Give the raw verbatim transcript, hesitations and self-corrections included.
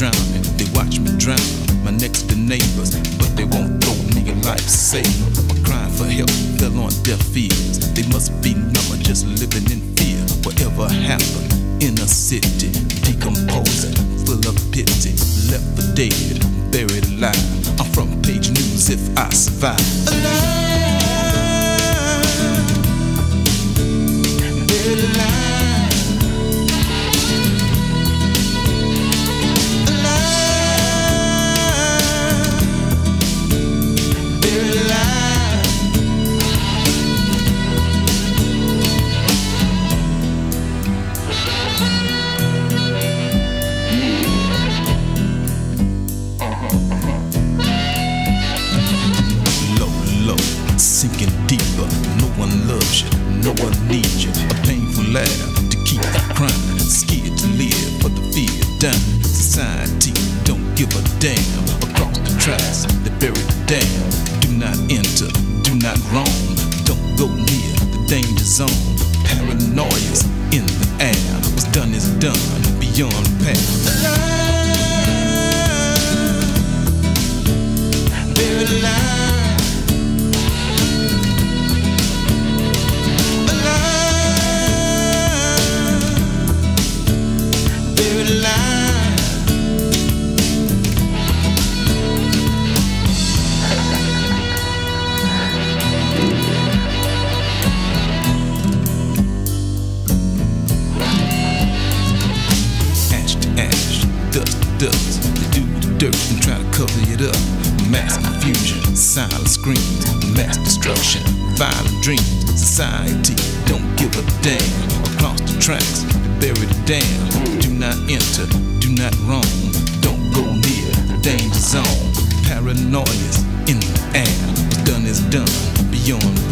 drowning, they watch me drown. My next door neighbors, but they won't throw me a lifesaver. My crying for help fell on deaf ears. They must be numb or just living in fear. Whatever happened in a city, decomposing, full of pity, left for dead, buried alive. I'm from Page News if I survive. Alive, buried alive. Sinking deeper, no one loves you, no one needs you. A painful laugh to keep crying, scared to live for the fear down. Society don't give a damn. Across the tracks, they bury the dam. Do not enter, do not roam. Don't go near the danger zone. Paranoia's in the air. What's done is done, beyond repair. Alive, buried alive. Dust, they do the dirt and try to cover it up. Mass confusion, silent screams, mass destruction, violent dreams. Society don't give a damn. Across the tracks, they bury the dam. Do not enter, do not roam. Don't go near the danger zone. Paranoia's in the air. What's done is done, beyond